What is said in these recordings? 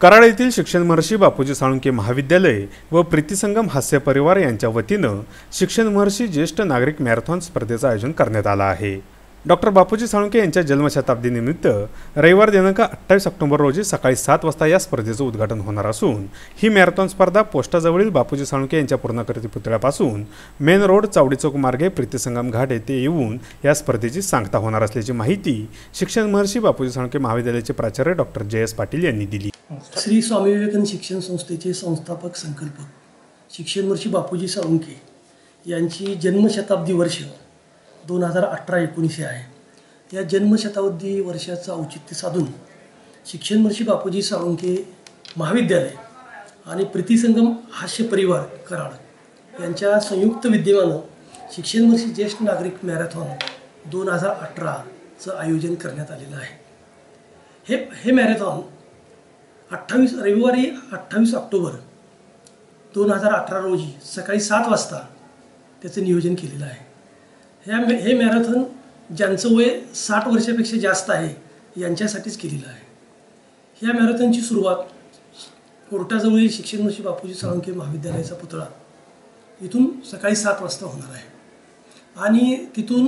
कराड येथील शिक्षण महर्षी बापूजी साळुंखे महाविद्यालय व प्रीतिसंगम हास्य परिवार यांच्या वतीनं शिक्षण महर्षी ज्येष्ठ नागरिक मॅरेथॉन स्पर्धेचं आयोजन करण्यात आलं आहे। डॉक्टर बापूजी साळुंखे यांच्या जन्मशताब्दीनिमित्त रविवार दिनांक 28 ऑक्टोबर रोजी सकाळी 7 वाजता या स्पर्धेचं उद्घाटन होणार असून ही मॅरेथॉन स्पर्धा पोस्टाजवळील बापूजी साळुंखे यांच्या पूर्णाकृती पुतळ्यापासून मेन रोड चावडी चौक मार्गे प्रीतिसंगम घाट येथे येऊन या स्पर्धेची सांगता होणार असल्याची माहिती शिक्षण महर्षी बापूजी साळुंखे महाविद्यालयाचे प्राचार्य डॉक्टर जे.एस. पाटील यांनी दिली। श्री स्वामी विवेकानंद शिक्षण संस्थेचे संस्थापक संकल्पक शिक्षण महर्षी बापूजी साळुंखे यांची जन्मशताब्दी वर्ष 2018-19 आहे। या जन्मशताब्दी वर्षाचं औचित्य साधून शिक्षण महर्षी बापूजी साळुंखे महाविद्यालय आणि प्रीतिसंगम हास्य परिवार कराड यांच्या संयुक्त विद्यमानं शिक्षण महर्षी ज्येष्ठ नागरिक मॅरेथॉन 2018चं आयोजन करण्यात आलेलं आहे। हे मॅरेथॉन रविवारी 28 ऑक्टोबर 2018 रोजी सकाळी 7 वाजता त्याचं नियोजन केलेलं आहे। हे मॅरेथॉन ज्यांचं वय 60 वर्षापेक्षा जास्त आहे यांच्यासाठीच केलेलं आहे। ह्या मॅरेथॉनची सुरुवात कोर्टाजवळील शिक्षण महर्षी बापूजी साळुंखे महाविद्यालयाचा पुतळा इथून सकाळी 7 वाजता होणार आहे आणि तिथून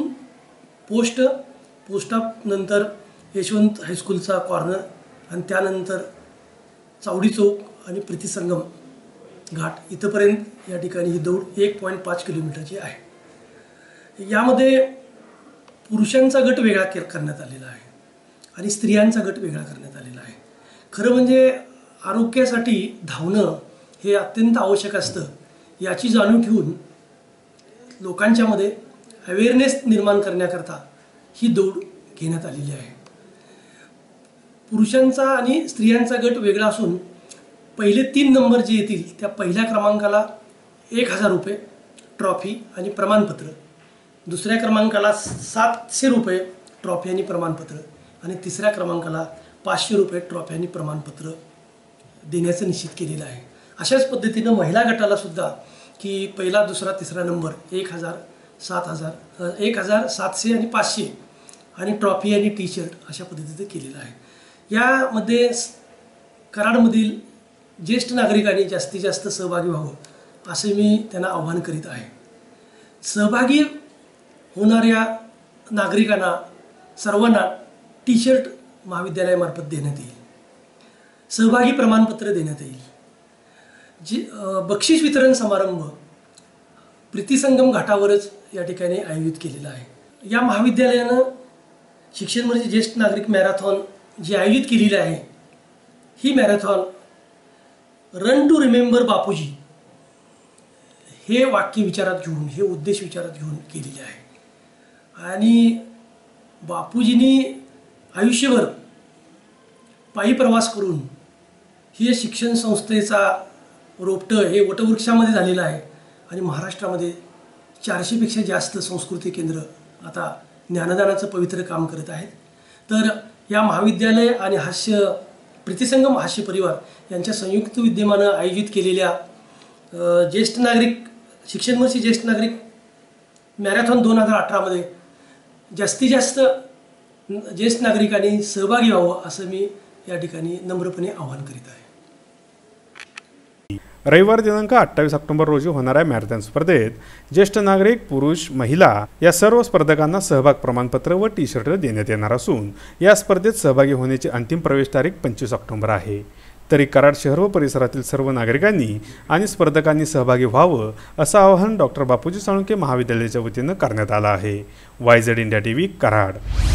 पोस्टानंतर यशवंत हायस्कूलचा कॉर्नर आणि त्यानंतर चावडी चौक आणि प्रीतिसंगम घाट इथपर्यंत या ठिकाणी ही दौड 1.5 किलोमीटरची आहे। यामध्ये पुरुषांचा गट वेगळा करण्यात आलेला आहे आणि स्त्रियांचा गट वेगळा करण्यात आलेला आहे। खरं म्हणजे आरोग्यासाठी धावणं हे अत्यंत आवश्यक असतं, याची जाणीव ठेवून लोकांच्यामध्ये अवेअरनेस निर्माण करण्याकरता ही दौड घेण्यात आलेली आहे। पुरुषांचा आणि स्त्रियांचा गट वेगळा असून पहिले 3 नंबर जे येतील त्या पहिल्या क्रमांकाला 1000 रुपये ट्रॉफी आणि प्रमाणपत्र, दुसऱ्या क्रमांकाला 700 रुपये ट्रॉफी आणि प्रमाणपत्र आणि तिसऱ्या क्रमांकाला 500 रुपये ट्रॉफी आणि प्रमाणपत्र देण्याचं निश्चित केलेलं आहे। अशाच पद्धतीनं महिला गटाला सुद्धा की पहिला दुसरा तिसरा नंबर 1000, 700 आणि 500 आणि ट्रॉफी आणि टी शर्ट अशा पद्धतीचं केलेलं आहे। यामध्ये कराडमधील ज्येष्ठ नागरिकांनी जास्तीत जास्त सहभागी व्हावं असे मी त्यांना आवाहन करीत आहे। सहभागी होणाऱ्या नागरिकांना सर्वांना टी शर्ट महाविद्यालयामार्फत देण्यात येईल, सहभागी प्रमाणपत्र देण्यात येईल। बक्षीस वितरण समारंभ प्रीतिसंगम घाटावरच या ठिकाणी आयोजित केलेला आहे। या महाविद्यालयानं शिक्षण महर्षी ज्येष्ठ नागरिक मॅरेथॉन जी आयोजित केलेली आहे ही marathon run to remember Bapuji हे वाक्य विचारात घेऊन, हे उद्देश विचारात घेऊन केलेले आहे आणि बापूजींनी आयुष्यभर पायी प्रवास करून ही शिक्षण संस्थेचा रोपटं हे वटवृक्षामध्ये झालेलं आहे आणि महाराष्ट्रामध्ये 400 पेक्षा जास्त संस्कृती केंद्र आता ज्ञानदानाचं पवित्र काम करत आहेत। तर या महाविद्यालय आणि प्रीतिसंगम हास्य परिवार यांच्या संयुक्त विद्यमानं आयोजित केलेल्या ज्येष्ठ नागरिक शिक्षण महर्षी ज्येष्ठ नागरिक मॅरेथॉन 2018 मध्ये जास्तीत जास्त ज्येष्ठ नागरिकांनी सहभागी व्हावं असं मी या ठिकाणी नम्रपणे आवाहन करीत आहे। रविवार दिनांक 28 ऑक्टोबर रोजी होणाऱ्या मॅरेथॉन स्पर्धेत ज्येष्ठ नागरिक, पुरुष, महिला या सर्व स्पर्धकांना सहभाग प्रमाणपत्र व टी शर्ट देण्यात येणार असून या स्पर्धेत सहभागी होण्याची अंतिम प्रवेश तारीख 25 ऑक्टोबर आहे। तरी कराड शहर व परिसरातील सर्व नागरिकांनी आणि स्पर्धकांनी सहभागी व्हावं असं आवाहन डॉक्टर बापूजी साळुंखे महाविद्यालयाच्या वतीनं करण्यात आलं आहे। YZ India TV Karad.